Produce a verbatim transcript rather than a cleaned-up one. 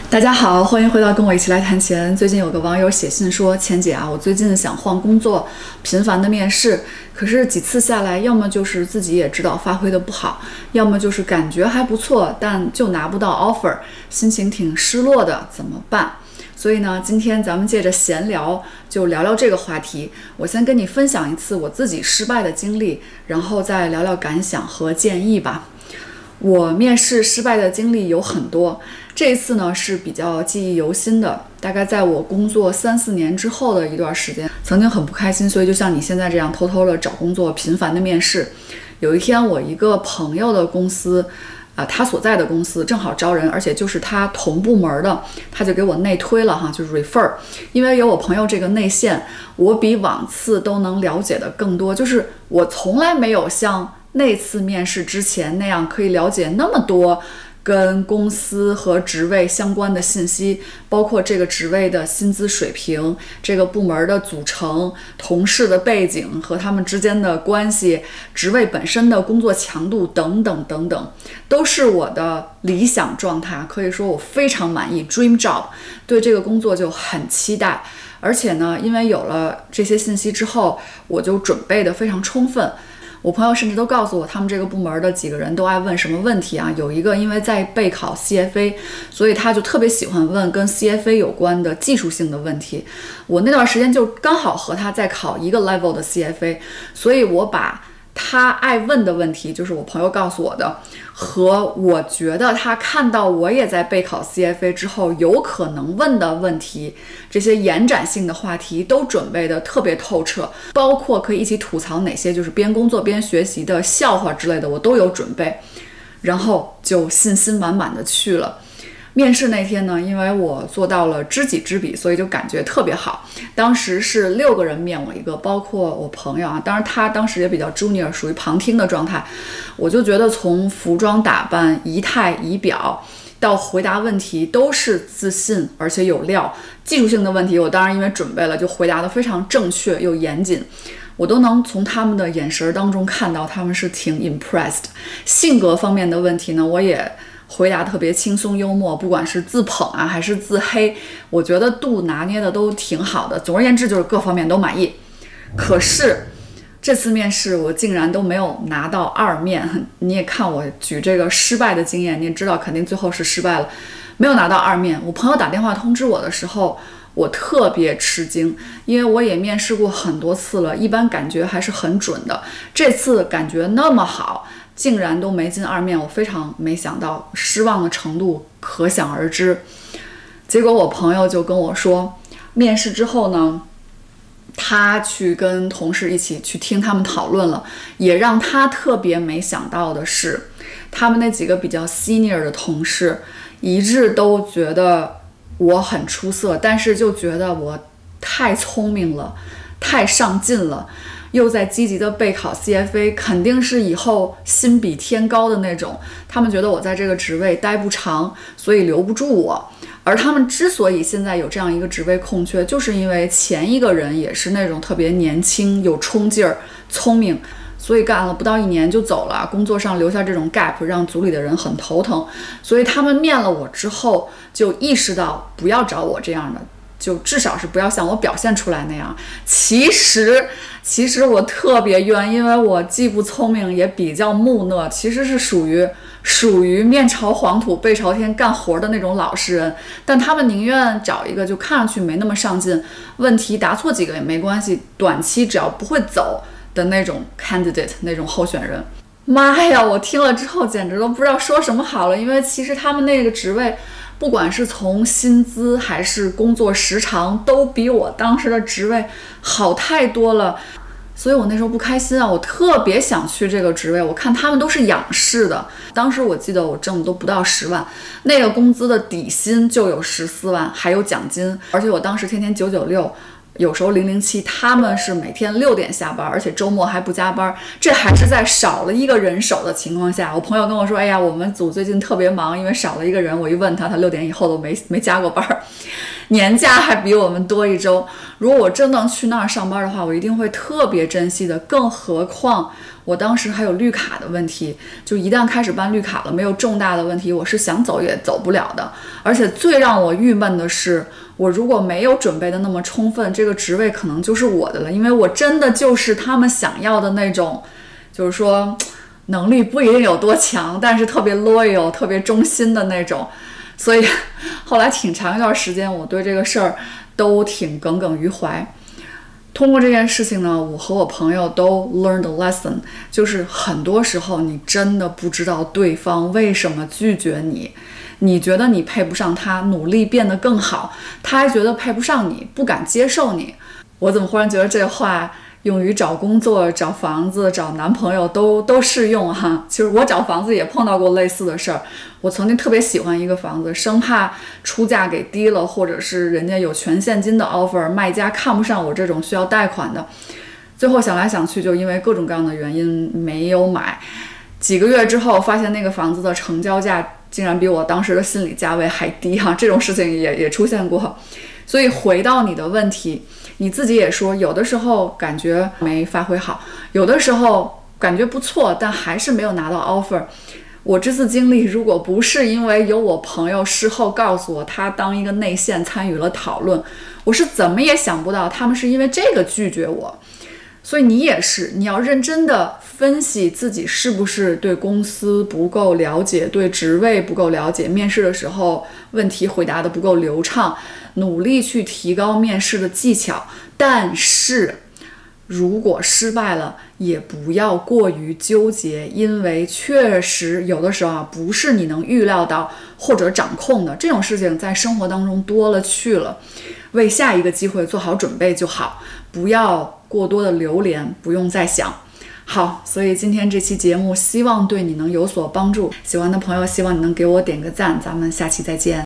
大家好，欢迎回到跟我一起来谈钱。最近有个网友写信说，钱姐啊，我最近想换工作，频繁的面试，可是几次下来，要么就是自己也知道发挥的不好，要么就是感觉还不错，但就拿不到 offer， 心情挺失落的，怎么办？所以呢，今天咱们借着闲聊，就聊聊这个话题。我先跟你分享一次我自己失败的经历，然后再聊聊感想和建议吧。我面试失败的经历有很多，这一次呢是比较记忆犹新的，大概在我工作三四年之后的一段时间，曾经很不开心，所以就像你现在这样偷偷的找工作，频繁的面试。有一天，我一个朋友的公司，啊、呃，他所在的公司正好招人，而且就是他同部门的，他就给我内推了哈，就是 refer， 因为有我朋友这个内线，我比往次都能了解的更多，就是我从来没有像那次面试之前那样可以了解那么多跟公司和职位相关的信息，包括这个职位的薪资水平、这个部门的组成、同事的背景和他们之间的关系、职位本身的工作强度等等等等，都是我的理想状态，可以说我非常满意 dream job， 对这个工作就很期待。而且呢，因为有了这些信息之后，我就准备得非常充分。我朋友甚至都告诉我，他们这个部门的几个人都爱问什么问题啊？有一个因为在备考 C F A， 所以他就特别喜欢问跟 C F A 有关的技术性的问题。我那段时间就刚好和他在考一个 level 的 C F A， 所以我把他爱问的问题，就是我朋友告诉我的，和我觉得他看到我也在备考 C F A 之后有可能问的问题，这些延展性的话题都准备的特别透彻，包括可以一起吐槽哪些就是边工作边学习的笑话之类的，我都有准备，然后就信心满满的去了。面试那天呢，因为我做到了知己知彼，所以就感觉特别好。当时是六个人面我一个，包括我朋友啊，当然他当时也比较 junior， 属于旁听的状态。我就觉得从服装打扮、仪态仪表到回答问题都是自信而且有料。技术性的问题，我当然因为准备了，就回答得非常正确又严谨。我都能从他们的眼神当中看到他们是挺 impressed。性格方面的问题呢，我也回答特别轻松幽默，不管是自捧啊还是自黑，我觉得度拿捏的都挺好的。总而言之，就是各方面都满意。可是这次面试我竟然都没有拿到二面，你也看我举这个失败的经验，你也知道肯定最后是失败了，没有拿到二面。我朋友打电话通知我的时候，我特别吃惊，因为我也面试过很多次了，一般感觉还是很准的，这次感觉那么好，竟然都没进二面，我非常没想到，失望的程度可想而知。结果我朋友就跟我说，面试之后呢，他去跟同事一起去听他们讨论了，也让他特别没想到的是，他们那几个比较 senior 的同事一致都觉得我很出色，但是就觉得我太聪明了，太上进了，又在积极的备考 C F A， 肯定是以后心比天高的那种。他们觉得我在这个职位待不长，所以留不住我。而他们之所以现在有这样一个职位空缺，就是因为前一个人也是那种特别年轻、有冲劲儿、聪明，所以干了不到一年就走了，工作上留下这种 gap， 让组里的人很头疼。所以他们面了我之后，就意识到不要找我这样的，就至少是不要像我表现出来那样。其实其实我特别冤，因为我既不聪明也比较木讷，其实是属于属于面朝黄土背朝天干活的那种老实人，但他们宁愿找一个就看上去没那么上进，问题答错几个也没关系，短期只要不会走的那种 candidate， 那种候选人。妈呀，我听了之后简直都不知道说什么好了，因为其实他们那个职位不管是从薪资还是工作时长，都比我当时的职位好太多了。所以我那时候不开心啊，我特别想去这个职位。我看他们都是仰视的，当时我记得我挣的都不到十万，那个工资的底薪就有十四万，还有奖金。而且我当时天天九九六，有时候零零七，他们是每天六点下班，而且周末还不加班，这还是在少了一个人手的情况下。我朋友跟我说，哎呀，我们组最近特别忙，因为少了一个人。我一问他，他六点以后都没没加过班。 年假还比我们多一周。如果我真能去那儿上班的话，我一定会特别珍惜的。更何况我当时还有绿卡的问题，就一旦开始办绿卡了，没有重大的问题，我是想走也走不了的。而且最让我郁闷的是，我如果没有准备的那么充分，这个职位可能就是我的了，因为我真的就是他们想要的那种，就是说能力不一定有多强，但是特别 loyal 特别忠心的那种。所以后来挺长一段时间我对这个事儿都挺耿耿于怀。通过这件事情呢，我和我朋友都 learned a lesson， 就是很多时候你真的不知道对方为什么拒绝你，你觉得你配不上他，努力变得更好，他还觉得配不上你，不敢接受你。我怎么忽然觉得这话用于找工作、找房子、找男朋友都都适用哈。其实我找房子也碰到过类似的事儿。我曾经特别喜欢一个房子，生怕出价给低了，或者是人家有全现金的 offer， 卖家看不上我这种需要贷款的。最后想来想去，就因为各种各样的原因没有买。几个月之后，发现那个房子的成交价竟然比我当时的心理价位还低哈，这种事情也也出现过。所以回到你的问题，你自己也说，有的时候感觉没发挥好，有的时候感觉不错，但还是没有拿到 offer。我这次经历，如果不是因为有我朋友事后告诉我，他当一个内线参与了讨论，我是怎么也想不到他们是因为这个拒绝我。所以你也是，你要认真的分析自己是不是对公司不够了解，对职位不够了解，面试的时候问题回答的不够流畅，努力去提高面试的技巧。但是如果失败了，也不要过于纠结，因为确实有的时候啊，不是你能预料到或者掌控的，这种事情在生活当中多了去了。为下一个机会做好准备就好，不要过多的流连，不用再想。好，所以今天这期节目希望对你能有所帮助。喜欢的朋友，希望你能给我点个赞，咱们下期再见。